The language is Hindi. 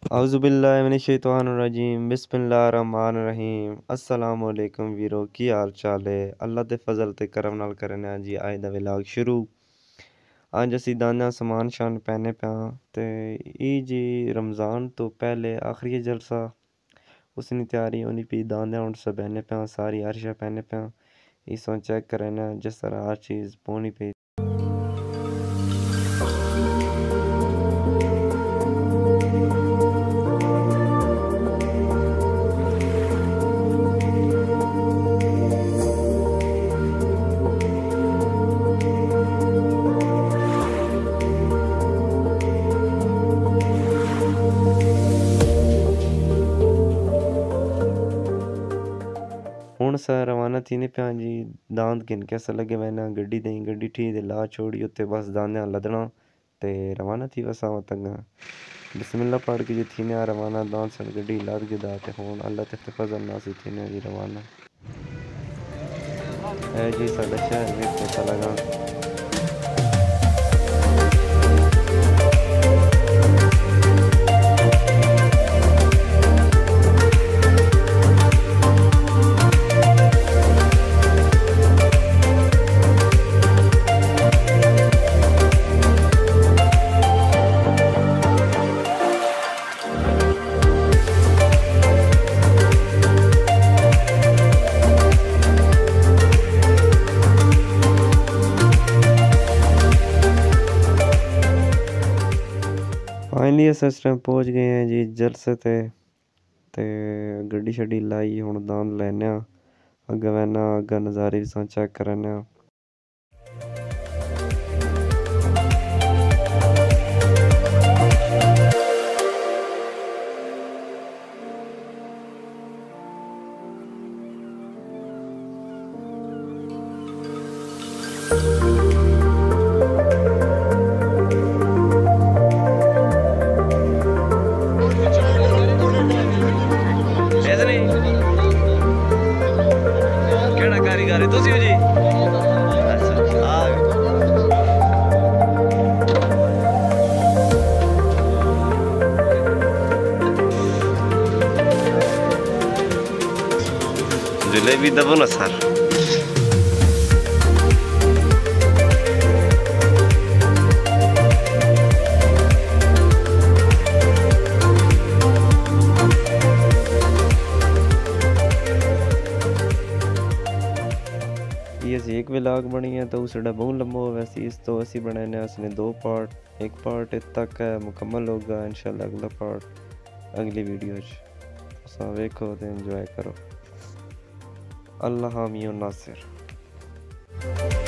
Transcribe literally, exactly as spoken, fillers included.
औज़ुबिल्लाहिमिनश्शैतानिर्रजीम बिस्मिल्लाहिर्रहमानिर्रहीम। अस्सलाम वालेकुम वीरो, की हाल चाल है? अल्लाह दे फजल ते करम नाल करना जी अज दा व्लॉग शुरू। अज असी दाना समान शान पहने पे ते ई जी रमज़ान तो पहले आखिरी जलसा उसनी तैयारी होनी पी दाने उन सब पहने पे सारी अर्शा पहने पे इस चेक करना जिस तरह हर चीज़ पौनी पी। हूँ सर रवाना थी पे जी दांद गिन के अस लगे वैना गड्डी दें गड्डी ठीक दे ला छोड़ी उत्ते बस दांदे लदना ते रवाना थी बस आवा तंगा बिस्मिल्लाह पढ़ के जी थी ने रवाना दांद सर गड्डी लद गदा ते हूँ अल्लाह ते फजल ना सी थी जी रवाना है जी साडा शहर में पता लगा। फाइनली अस इस टाइम पहुँच गए हैं जी जलसे ते ते गड्डी शड्डी लाई हुण दांद लैने अग्गे वैना अग्गा नज़ारे भी चेक करने। कारीगर है तुसी जी जलेबी दबो ना सर। ये एक व्लॉग बनी है तो उसका बहुत लंबा हो वैसे इस तो असी बनाने उसने दो पार्ट एक पार्ट तक है मुकम्मल होगा इंशाल्लाह अगला पार्ट अगली वीडियो च वेखो तो एंजॉय करो। अल्लाह हामी नासिर।